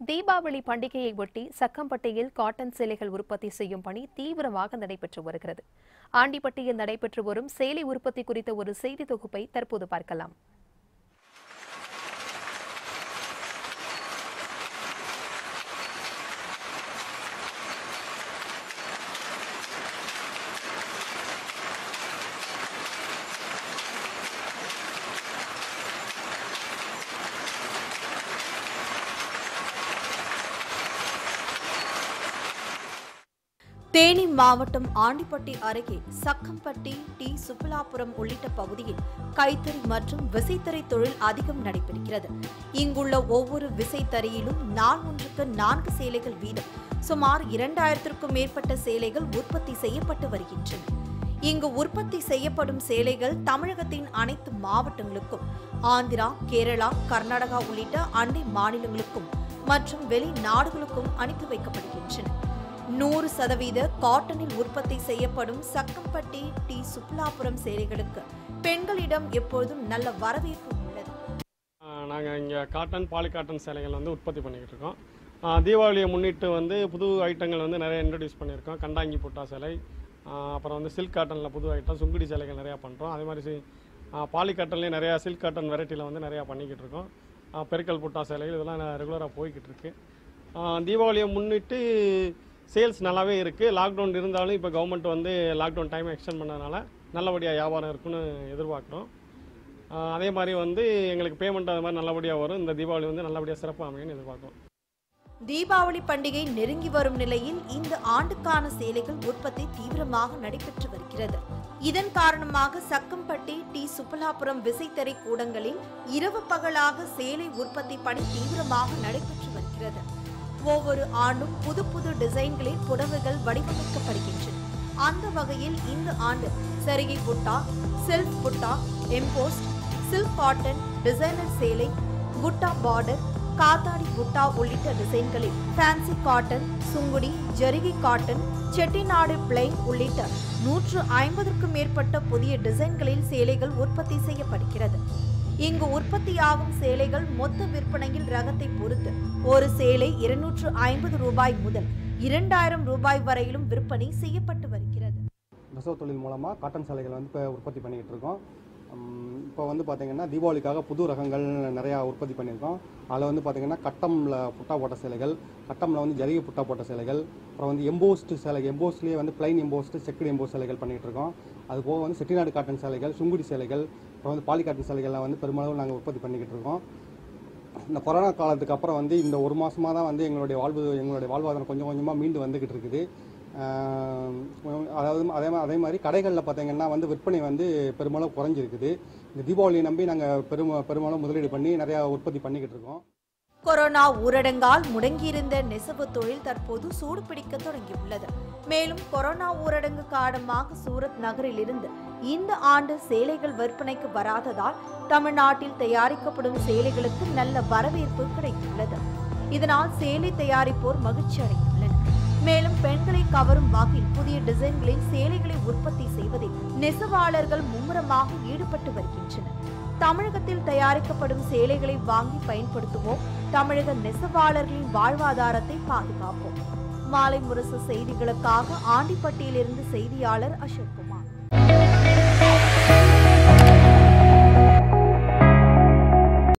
தீபாவளி பண்டிகையை ஒட்டி சக்கம்பட்டியில் காட்டன் சேலைகள் உற்பத்தி செய்யும் பணி தீவிரமாக நடைபெற்று வருகிறது. ஆண்டிப்பட்டியில் நடைபெற்று வரும் சேலை உற்பத்தி குறித்த ஒரு செய்தி தொகுப்பை தற்போது பார்க்கலாம். தேனி மாவட்டம் ஆண்டிப்பட்டி அருகே சக்கம்பட்டி டி சுப்புலாபுரம் உள்ளிட்ட பகுதியில் கைத்தறி மற்றும் விசைத்தறி தொழில் அதிகம் நடைபெறுகிறது. இங்குள்ள ஒவ்வொரு விசைத்தறியிலும் நாள் ஒன்றுக்கு 4 சேலைகள் வீதம் சுமார் 2000க்கும் மேற்பட்ட சேலைகள் உற்பத்தி செய்யப்பட்டு வருகின்றன. இங்கு உற்பத்தி செய்யப்படும் சேலைகள் தமிழகத்தின் அனைத்து மாவட்டங்களுக்கும், ஆந்திரா, கேரளா, கர்நாடகா உள்ளிட்ட அண்டை மாநிலங்களுக்கும் மற்றும் வெளிநாடுகளுக்கும் அனுப்பி வைக்கப்படுகின்றன. 100% காட்டனில் உற்பத்தி செய்யப்படும் சக்கம்பட்டி டி சுப்புலாபுரம் சேலைகளுக்கு பெண்களிடம் எப்பொழுதும் நல்ல வரவேற்பு உள்ளது. நாங்கள் இங்கே காட்டன், பாலிகாட்டன் சேலைகள் உற்பத்தி பண்ணிக்கிட்டு இருக்கோம். தீபாவளியை முன்னிட்டு புது ஐட்டங்கள் நிறைய இன்ட்ரடியூஸ் பண்ணியிருக்கோம். கண்டாங்கி புட்டா சேலை, அப்புறம் சில்க் காட்டனில் புது ஐட்டம், சுங்குடி சேலைகள் நிறையா பண்ணுறோம். அதே மாதிரி பாலிகாட்டன்லேயே நிறையா சில்க் காட்டன் வெரைட்டியில் நிறையா பண்ணிக்கிட்டு இருக்கோம். பெருக்கல் புட்டா சேலைகள் இதெல்லாம் ரெகுலராக போய்கிட்டு இருக்கு. தீபாவளியை முன்னிட்டு சேல்ஸ் நல்லாவே இருக்குது. லாக்டவுன் இருந்தாலும் இப்போ கவர்மெண்ட் லாக்டவுன் டைம் எக்ஸ்டெண்ட் பண்ணதுனால நல்லபடியாக வியாபாரம் இருக்குன்னு எதிர்பார்க்குறோம். அதே மாதிரி எங்களுக்கு பேமெண்ட் அது மாதிரி நல்லபடியாக வரும். இந்த தீபாவளி நல்லபடியாக சிறப்பாக அமையும்னு எதிர்பார்க்குறோம். தீபாவளி பண்டிகை நெருங்கி வரும் நிலையில் இந்த ஆண்டுக்கான சேலைகள் உற்பத்தி தீவிரமாக நடைபெற்று வருகிறது. இதன் காரணமாக சக்கம்பட்டி டி சுப்புலாபுரம் விசைத்தறி கூடங்களில் இரவு பகலாக சேலை உற்பத்தி பணி தீவிரமாக நடைபெற்று வருகிறது. ஒவ்வொரு ஆண்டும் புது புது டிசைன்களில் புடவைகள் வடிவமைக்கப்படுகின்றன. அந்த வகையில் இந்த ஆண்டு சரிகை புட்டா, செல்ஃப் புட்டா, எம்போஸ்ட், சில்க் காட்டன், டிசைனர் சேலை, புட்டா பார்டர், காத்தாடி புட்டா உள்ளிட்ட டிசைன்களில் ஃபேன்சி காட்டன், சுங்குடி, ஜரிகை காட்டன், செட்டிநாடு பிளைன் உள்ளிட்ட 150க்கும் மேற்பட்ட புதிய டிசைன்களில் சேலைகள் உற்பத்தி செய்யப்படுகிறது. இங்கு உற்பத்தியாகும் சேலைகள் மொத்த விற்பனையில் ரகத்தை பொறுத்து ஒரு சேலை 250 ரூபாய் முதல் 2000 ரூபாய் வரையிலும் விற்பனை செய்யப்பட்டு வருகிறது. நெசவு தொழில் மூலமாக காட்டன் சேலைகள் இப்போ உற்பத்தி பண்ணிக்கிட்டு இருக்கோம். இப்போ பார்த்தீங்கன்னா தீபாவளிக்காக புது ரகங்கள் நிறையா உற்பத்தி பண்ணியிருக்கோம். அதில் பார்த்தீங்கன்னா கட்டமில் புட்டா போட்ட சேலைகள், கட்டமில் ஜரிகை புட்டா போட்ட சேலைகள், அப்புறம் எம்போஸ்டு சேலை, எம்போஸ்ட்லேயே பிளைன் எம்போஸ்டு, செக்குடு எம்போஸ்ட் சேலைகள் பண்ணிகிட்டு இருக்கோம். அது போக செட்டிநாடு காட்டன் சேலைகள், சுங்குடி சேலைகள், அப்புறம் பாலிகாட்டன் சேலைகள்லாம் பெருமளவு நாங்கள் உற்பத்தி பண்ணிக்கிட்டு இருக்கோம். இந்த கொரோனா காலத்துக்கு அப்புறம் இந்த ஒரு மாதமாக தான் எங்களுடைய வாழ்வாதாரம் கொஞ்சம் கொஞ்சமாக மீண்டு வந்துக்கிட்டு இருக்குது. அதாவது அதே மாதிரி கடைகளில் பார்த்தீங்கன்னா விற்பனை பெருமளவு குறைஞ்சிருக்குது. இந்த தீபாவளியை நம்பி நாங்கள் பெருமளவு முதலீடு பண்ணி நிறையா உற்பத்தி பண்ணிக்கிட்டு இருக்கோம். கொரோனா ஊரடங்கால் முடங்கியிருந்த நெசவு தொழில் தற்போது சூடு பிடிக்க தொடங்கியுள்ளது. மேலும் கொரோனா ஊரடங்கு காரணமாக சூரத் நகரில் இருந்து இந்த ஆண்டு சேலைகள் விற்பனைக்கு வராததால் தமிழ்நாட்டில் தயாரிக்கப்படும் சேலைகளுக்கு நல்ல வரவேற்பு கிடைத்துள்ளது. இதனால் சேலை தயாரிப்போர் மகிழ்ச்சி அடைந்துள்ளனர். மேலும் பெண்களை கவரும் வகையில் புதிய டிசைன்களில் சேலைகளை உற்பத்தி செய்வதில் நெசவாளர்கள் மும்முரமாக ஈடுபட்டு வருகின்றனர். தமிழகத்தில் தயாரிக்கப்படும் சேலைகளை வாங்கி பயன்படுத்துவோம். தமிழக நெசவாளர்களின் வாழ்வாதாரத்தை பாதுகாப்போம். மாலைமுரசு செய்திகளுக்காக ஆண்டிப்பட்டியிலிருந்து செய்தியாளர் அசோக்.